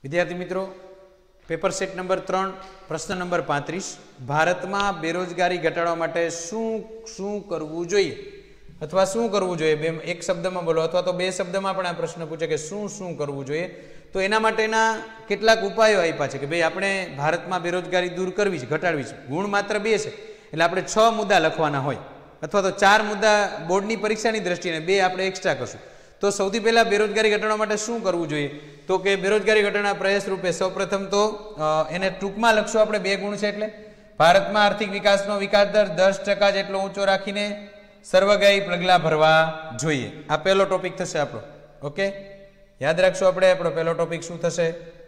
विद्यार्थी मित्रों, paper set number 3 प्रश्न नंबर 35 भारत में बेरोजगारी घटाड़वा माटे शुं करवुं जोईए अथवा शुं करवुं जोईए एक शब्द में बोलो अथवा तो बे शब्द में पण आ प्रश्न पूछे कि शुं करवुं जोईए। तो एना माटेना केटलाक उपायो आप्या छे कि भाई आपणे भारत में बेरोजगारी दूर करवी छे, घटाडवी छे। गुण मात्र 2 छे એટલે આપણે 6 મુદ્દા લખવાના હોય अथवा तो 4 मुद्दा बोर्डनी परीक्षानी दृष्टिए 2 આપણે एक्स्ट्रा करशुं। तो सौथी पहला बेरोजगारी घटाडवा माटे शुं करवुं जोईए तो के बेरोजगारी घटाडवाना प्रयास रूपे सौप्रथम तो एने टूंकमां लखशुं आपणे 2 गुण छे એટલે भारतमां आर्थिक विकासनो विकास दर 10% જેટલો ઊંચો રાખીને સર્વગ્રાહી પગલાં ભરવા જોઈએ। આ પહેલો ટોપિક થશે આપણો। ઓકે, યાદ રાખશો આપણે આપણો પહેલો ટોપિક શું થશે?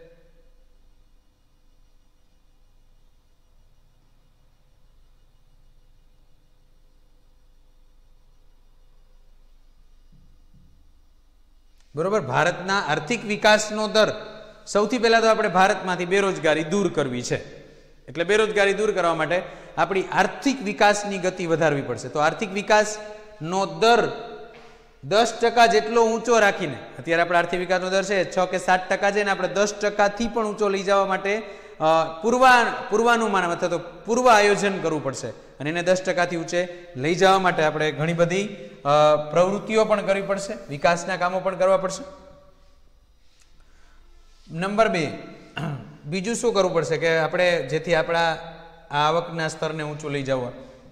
बरोबर, भारतना आर्थिक विकासनो दर सौथी पहला तो आपणे भारतमांथी बेरोजगारी दूर करवी छे એટલે बेरोजगारी दूर करवा माटे आपणी आर्थिक विकासनी गति વધારવી પડશે। तो आर्थिक विकासनो दर 10% જેટલો ઊંચો રાખીને અત્યારે આપણે આર્થિક વિકાસનો દર છે 6 કે 7% છે ને આપણે 10% થી પણ ઊંચો લઈ જવા માટે પૂર્વાનુમાન અથવા તો પૂર્વ આયોજન કરવું પડશે અને એને 10% થી ઊંચે લઈ જવા માટે આપણે ઘણી બધી પ્રવૃત્તિઓ પણ કરવી પડશે, વિકાસના કામો પણ કરવા પડશે। નંબર 2 બીજું શું કરવું પડશે કે આપણે જેથી આપણા આવકના સ્તરને ઊંચું લઈ જવા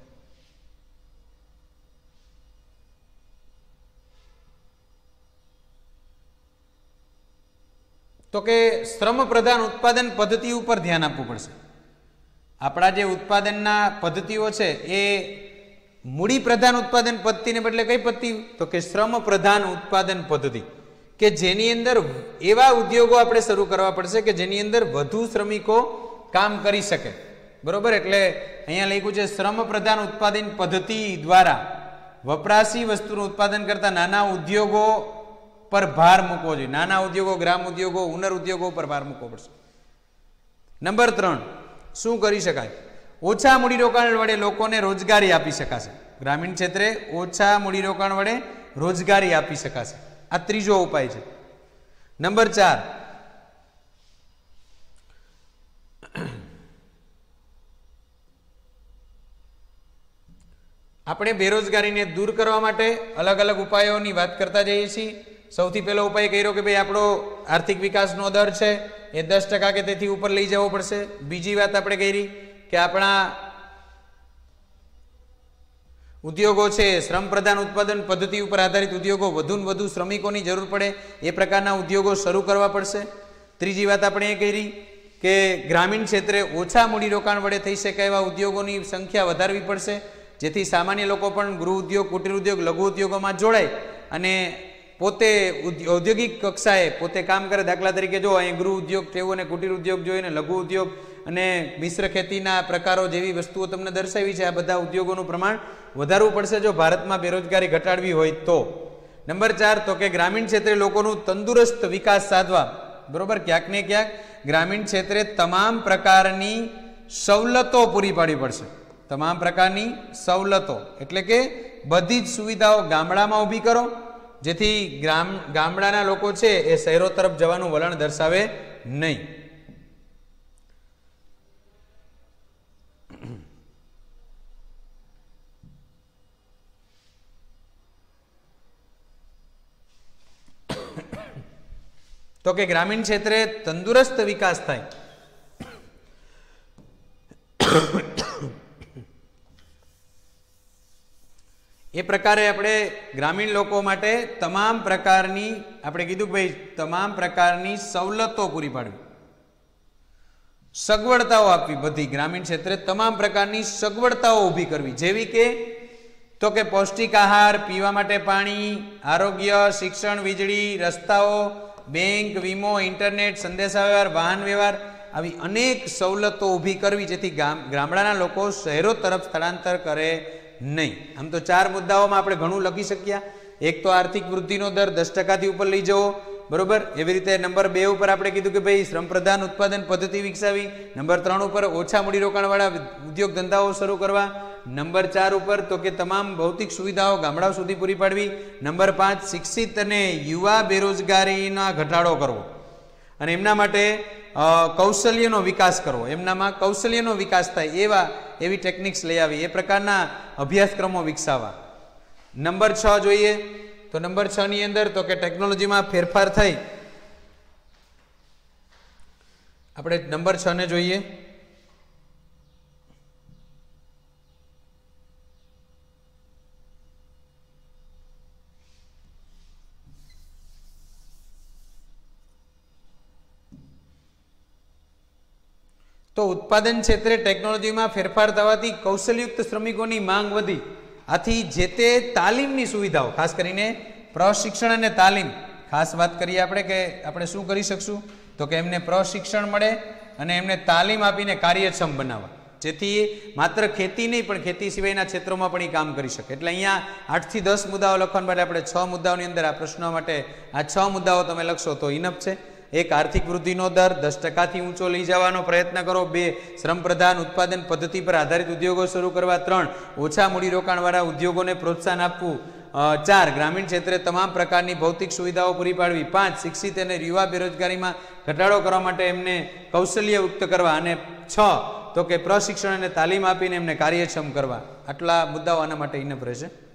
तो के श्रम प्रधान उत्पादन पद्धति पर ध्यान आपवू पड़शे। आपड़ा जे उत्पादनना पद्धतिओ छे ए मूडी प्रधान उत्पादन पद्धति ने बदले कई पद्धति तो के श्रम प्रधान उत्पादन पद्धति के जेनी अंदर एवा उद्योगों आपणे शरू करवा पड़शे के जेनी अंदर वधु श्रमिको काम करी सके। बरोबर, एटले अहींया लख्युं छे श्रम प्रधान उत्पादन पद्धति द्वारा वपराशी वस्तुनुं उत्पादन करता नाना उद्योगों पर भार मूकवो जोईए। नाना उद्योगों, ग्राम उद्योगों, उन्नर उद्योगों पर भार मूकवो पड़शे। नंबर 3 शुं करी शकाय? ओछा मूડીરોકાણ वडे लोकोने रोजगारी आपी शकाशे। ग्रामीण क्षेत्रे ओछा मूડીરોકાણ वडे रोजगारी आपी शकाशे। आ त्रीजो उपाय छे। नंबर 4 આપણે बेरोजगारीने दूर करवा माटे अलग अलग उपायोनी वात करता जईए छीए। सौथी पहलो उपाय कर्यो कि भाई आपणो आर्थिक विकासनो दर छे ए 10% के तेथी उपर लई जवो पड़शे। बीजी वात आपणे करी कि आपणा उद्योगों छे श्रम प्रधान उत्पादन पद्धति पर आधारित उद्योगों वधु ने वधु श्रमिकोनी जरूर पड़े ए प्रकारना उद्योगों शरू करवा पड़शे। त्रीजी वात आपणे ए करी कि ग्रामीण क्षेत्रे ओछा मूડીરોકાણ वडे थई शके एवा उद्योगोनी संख्या वधारवी पड़शे जेथी सामान्य लोको पण गृह उद्योग, कुटीर उद्योग, लघु उद्योगोमां जोड़ाय अने पोते औद्योगिक कक्षाए पोते काम करे। दाखला तरीके जो अहीं गृह उद्योग थयो ने कुटीर उद्योग जोईने लघु उद्योग अने मिश्र खेतीना प्रकारो जेवी वस्तुओ तमने दर्शावी छे आ बधा उद्योगोनुं प्रमाण વધારવું પડશે જો ભારતમાં બેરોજગારી ઘટાડવી હોય તો। નંબર 4 તો કે ગ્રામીણ ક્ષેત્રે લોકોનું તંદુરસ્ત વિકાસ સાધવા। બરોબર, ક્યાંક ને ક્યાંક ગ્રામીણ ક્ષેત્રે તમામ પ્રકારની સવલતો પૂરી પાડવી પડશે। તમામ પ્રકારની સવલતો એટલે કે બધી જ સુવિધાઓ ગામડામાં ઊભી કરો જેથી ગામડાના લોકો છે એ શહેરો તરફ જવાનું વલણ દર્શાવે નહીં। तो के ग्रामीण क्षेत्रे तंदुरस्त विकास थाय ए प्रकारे आपणे ग्रामीण लोको माटे तमाम प्रकारनी आपणे कीधुं के भाई तमाम प्रकारनी सवलतो पूरी पाडवी, सगवड़ताओ आपवी। बधी ग्रामीण क्षेत्रे तमाम प्रकारनी सगवड़ताओ ऊभी करवी जेवी के तो के पौष्टिक आहार, पीवा माटे पाणी, आरोग्य, शिक्षण, वीजળી, रस्ताओ, बैंक, वीमो, इंटरनेट, संदेशाव्यवहार, वाहन व्यवहार આવી અનેક સવલતો ઊભી કરવી જેથી ગામડાના લોકો શહેરો તરફ સ્થળાંતર કરે નહીં। આમ તો 4 મુદ્દાઓમાં આપણે ઘણું લખી શક્યા। એક તો આર્થિક વૃદ્ધિનો દર 10% થી ઉપર લઈ જવો। बरोबर, एवी रीते नंबर 2 पर आपणे कीधुं कि भाई श्रम प्रधान उत्पादन पद्धति विकसावी। नंबर 3 पर ओछा मूડીરોકાણવાળા उद्योग धंधाओ शरू करवा। नंबर 4 पर तो कि तमाम भौतिक सुविधाओं गामडाओ सुधी पूरी पाडवी। नंबर 5 शिक्षित अने युवा बेरोजगारीना घटाडो करवो અને એમના માટે કૌશલ્યનો વિકાસ કરવો, એમનામાં કૌશલ્યનો વિકાસ થાય એવી ટેકનિક્સ લઈ આવી, એ પ્રકારના અભ્યાસક્રમો વિકસાવવા. નંબર 6 જોઈએ તો નંબર 6 ની અંદર તો કે ટેકનોલોજીમાં ફેરફાર થઈ. આપણે નંબર 6 ને જોઈએ. તો ઉત્પાદન ક્ષેત્રે ટેકનોલોજીમાં ફેરફાર થવાથી કૌશલયુક્ત શ્રમિકોની માંગ વધી. આથી જે તે તાલીમની સુવિધાઓ, ખાસ કરીને પ્રશિક્ષણ અને તાલીમ, ખાસ વાત કરીએ આપણે કે આપણે શું કરી શકશું તો કે એમને પ્રશિક્ષણ મળે અને એમને તાલીમ આપીને કાર્યક્ષમ બનાવવા, જેથી માત્ર ખેતી નહીં પણ ખેતી સિવાયના ક્ષેત્રોમાં પણ એ કામ કરી શકે. એટલે અહીંયા 8 થી 10 મુદ્દાઓ લખવા માટે આપણે 6 મુદ્દાઓની અંદર આ પ્રશ્નો માટે આ 6 મુદ્દાઓ તમે લખશો તો ઇનફ છે. 1 આર્થિક વૃદ્ધિનો દર 10% ઊંચો લઈ જવાનો પ્રયત્ન કરો. 2 શ્રમ પ્રધાન ઉત્પાદન પદ્ધતિ પર આધારિત ઉદ્યોગો શરૂ કરવા. 3 ઓછા મૂડીરોકાણવાળા ઉદ્યોગોને પ્રોત્સાહન આપવું. 4 ગ્રામીણ ક્ષેત્રે તમામ પ્રકારની ભૌતિક સુવિધાઓ પૂરી પાડવી. 5 શિક્ષિત અને યુવા બેરોજગારીમાં ઘટાડો કરવા માટે એમને કૌશલ્યયુક્ત કરવા. અને 6 તો કે પ્રશિક્ષણ અને તાલીમ આપીને એમને કાર્યક્ષમ કરવા. આટલા મુદ્દાઓ આના માટે ઇનફ રહેશે.